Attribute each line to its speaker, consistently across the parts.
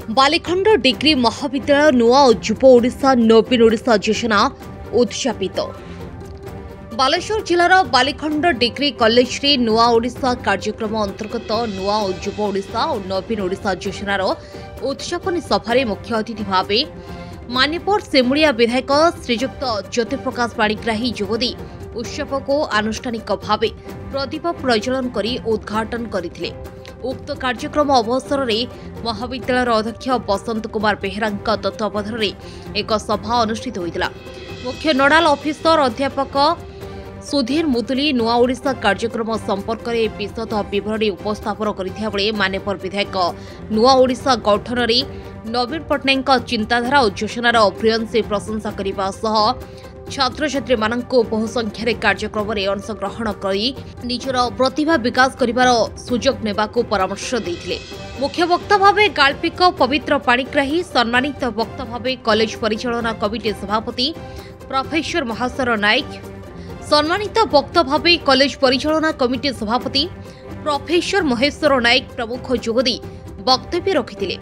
Speaker 1: बालिखंड degree महाविद्यालय नुआ और युव ओडिशा नवीन ओडिशा योजना उद्यापित। बालेश्वर जिलार बालिखंड डिग्री कॉलेज रे नुआ ओडिशा कार्यक्रम अंतर्गत नुआ और युव ओडिशा और नवीन ओडिशा योजनार उद्यापन सभारे मुख्य अतिथि भाव मानिपुर सेमुड़िया विधायक श्रीजुक्त ज्योतिप्रकाश पाणिग्राही जोगदी उत्सव को आनुष्ठानिक भाव प्रदीप प्रज्वलन कर उद्घाटन करथिले। उक्त कार्यक्रम अवसर में महाविद्यालय अध्यक्ष बसंत कुमार बेहेरा तत्वावधान में एक सभा अनुष्ठित होता। मुख्य नोडाल ऑफिसर अध्यापक सुधीर मुदुली नुआ ओडिशा कार्यक्रम संपर्क में विशद विवरणी उपस्थापन करथिया बेले मानेपुर विधायक नुआ ओडिशा गठन में नवीन पट्टनायक चिंताधारा और योजनार भूयसी प्रशंसा करने सह छात्र छात्री मानक बहु संख्यार कार्यक्रम में अंशग्रहण कर निजर प्रतिभा विकास कर सुजोग नेबाकू परामर्श देते। मुख्य वक्ता भाव गाल्पिक पवित्र पाणिग्राही, सम्मानित वक्ता भाव कॉलेज परिचालना कमिटी सभापति प्रोफेसर महासर नायक, सम्मानित वक्ता भाव कॉलेज परिचालना कमिटी सभापति प्रोफेसर महेश्वर नायक प्रमुख जोगदी वक्तव्य रखिथिले।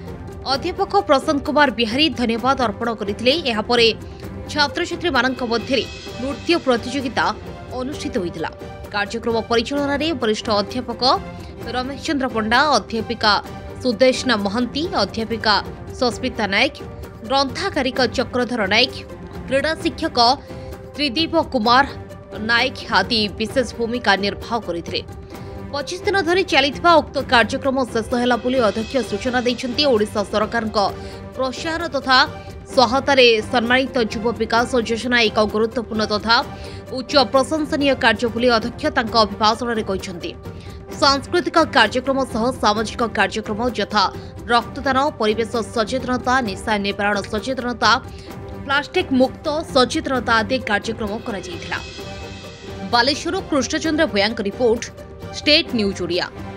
Speaker 1: अध्यापक प्रशांत कुमार बिहारी धन्यवाद अर्पण करथिले। छात्र छात्री मानक मध्य नृत्य प्रतियोगिता अनुष्ठित होता। कार्यक्रम परिचालन में वरिष्ठ अध्यापक रमेश चंद्र पंडा, अध्यापिका सुदेशना महंती, अध्यापिका सस्मिता नायक, ग्रंथागारिक चक्रधर नायक, क्रीड़ा शिक्षक त्रिदीप कुमार नायक आदि विशेष भूमिका निर्वाह करते। 25 दिन धरी चलिथिबा उक्त कार्यक्रम शेष होला बोली अध्यक्ष सूचना दैछन्ती। ओडिशा सरकार प्रोत्साहन तथा सहायतार सम्मानित युव विकास योजना एक गुरुत्वपूर्ण तथा उच्च प्रशंसनीय कार्य बोली अध्यक्ष तांका अभिभाषण में कहते। सांस्कृतिक कार्यक्रम सह सामाजिक कार्यक्रम यथा रक्तदान, परिवेश सचेतनता, निशा निवारण सचेतनता, प्लास्टिक मुक्त सचेतनता आदि कार्यक्रम करा जायथिला। Baleswar Krishnachandra Bhuyan report, state news Odia.